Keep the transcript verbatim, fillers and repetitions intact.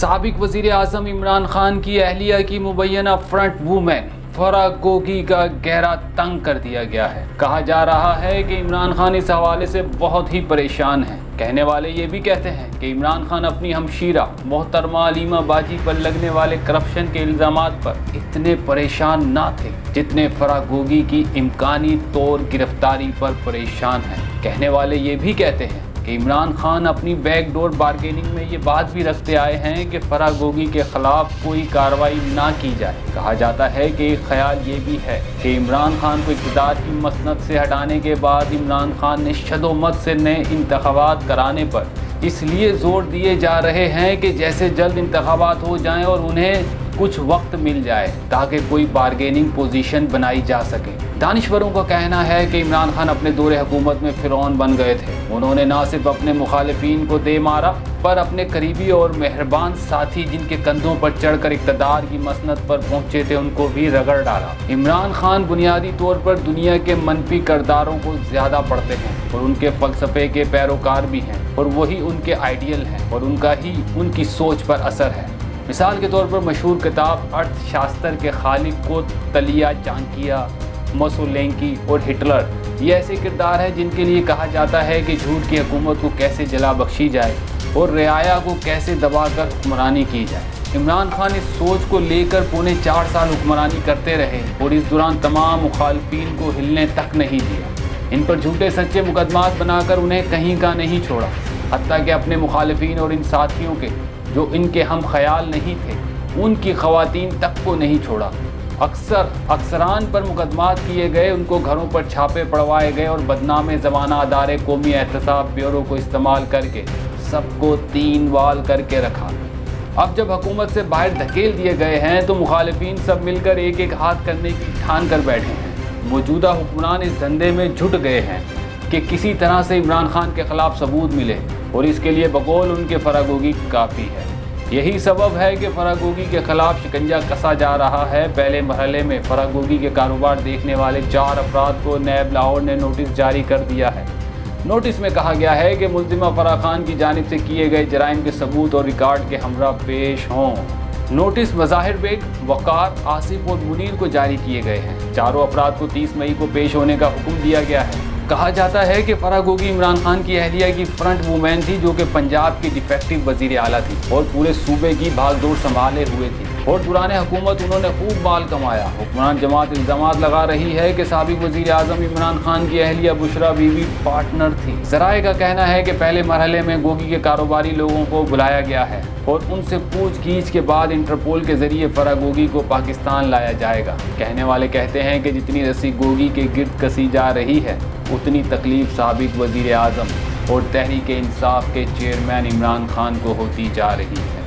साबिक वज़ीर आज़म इमरान खान की अहलिया की मुबैना फ्रंट वूमेन फराह गोगी का गहरा तंग कर दिया गया है। कहा जा रहा है कि इमरान खान इस हवाले से बहुत ही परेशान हैं। कहने वाले ये भी कहते हैं कि इमरान खान अपनी हमशीरा मोहतरमा अलीमा बाजी पर लगने वाले करप्शन के इल्ज़ामात पर इतने परेशान ना थे जितने फराह गोगी की इम्कानी तौर गिरफ्तारी पर परेशान हैं। कहने वाले ये भी कहते हैं कि इमरान खान अपनी बैकडोर बारगेनिंग में ये बात भी रखते आए हैं कि फराह गोगी के खिलाफ कोई कार्रवाई ना की जाए। कहा जाता है कि एक ख्याल ये भी है कि इमरान खान को इक़्तिदार की मसनद से हटाने के बाद इमरान खान ने शदोमत से नए इंतखाबात कराने पर इसलिए ज़ोर दिए जा रहे हैं कि जैसे जल्द इंतखाबात हो जाएं और उन्हें कुछ वक्त मिल जाए ताकि कोई बारगेनिंग पोजीशन बनाई जा सके। दानिश्वरों का कहना है कि इमरान खान अपने दौरे हुकूमत में फ़िरौन बन गए थे। उन्होंने न सिर्फ अपने मुखालिफिन को दे मारा पर अपने करीबी और मेहरबान साथी जिनके कंधों पर चढ़कर इक़्तिदार की मसनद पर पहुंचे थे उनको भी रगड़ डाला। इमरान खान बुनियादी तौर पर दुनिया के मनफी किरदारों को ज़्यादा पढ़ते हैं और उनके फ़लसफ़े के पैरोकार भी हैं और वही उनके आइडियल हैं और उनका ही उनकी सोच पर असर है। मिसाल के तौर पर मशहूर किताब अर्थशास्त्र के खालिक को तलिया, चाणक्य, मोसोलेंकी और हिटलर ये ऐसे किरदार हैं जिनके लिए कहा जाता है कि झूठ की हुकूमत को कैसे जला बख्शी जाए और रियाया को कैसे दबाकर हुक्मरानी की जाए। इमरान खान इस सोच को लेकर पौने चार साल हुक्मरानी करते रहे और इस दौरान तमाम मुखालिफिन को हिलने तक नहीं दिया। इन पर झूठे सच्चे मुकदमात बनाकर उन्हें कहीं का नहीं छोड़ा, हत्ता कि अपने मुखालिफिन और इन साथियों के जो इनके हम ख्याल नहीं थे उनकी ख़वातीन तक को नहीं छोड़ा। अक्सर अक्सरान पर मुकदमात किए गए, उनको घरों पर छापे पड़वाए गए और बदनाम ज़माना अदारे कौमी एहतसाब ब्यूरो को इस्तेमाल करके सबको तीन वाल करके रखा। अब जब हुकूमत से बाहर धकेल दिए गए हैं तो मुखालिफिन सब मिलकर एक एक हाथ करने की ठान कर बैठे हैं। मौजूदा हुक्मरान इस धंधे में जुट गए हैं कि किसी तरह से इमरान खान के ख़िलाफ़ सबूत मिले और इसके लिए बकौल उनके फराह गोगी काफ़ी है। यही सबब है कि फराह गोगी के ख़िलाफ़ शिकंजा कसा जा रहा है। पहले मरहले में फराह गोगी के कारोबार देखने वाले चार अफराद को नैब लाहौर ने नोटिस जारी कर दिया है। नोटिस में कहा गया है कि मुल्ज़िमा फराह खान की जानिब से किए गए जराइम के सबूत और रिकॉर्ड के हमरा पेश हों। नोटिस मज़ाहिर बेग, वक़ार, आसिफ और मुनीर को जारी किए गए हैं। चारों अफराद को तीस मई को पेश होने का हुक्म दिया गया है। कहा जाता है कि फराह गोगी इमरान खान की अहलिया की फ्रंट वूमेन थी जो कि पंजाब की डिफेक्टिव वज़ीर आला थी और पूरे सूबे की भागदौड़ संभाले हुए थी और दौरान हुकूमत उन्होंने खूब माल कमाया। हुक्मरान जमात इल्ज़ामात लगा रही है कि साबिक वज़ीर आज़म इमरान खान की अहलिया बुशरा बीवी पार्टनर थी। ज़राए का कहना है कि पहले मरहले में गोगी के कारोबारी लोगों को बुलाया गया है और उनसे पूछ गीछ के बाद इंटरपोल के ज़रिए फराह गोगी को पाकिस्तान लाया जाएगा। कहने वाले कहते हैं कि जितनी रस्सी गोगी के गिर्द कसी जा रही है उतनी तकलीफ साबिक वज़ीर आज़म और तहरीक इंसाफ के चेयरमैन इमरान खान को होती जा रही है।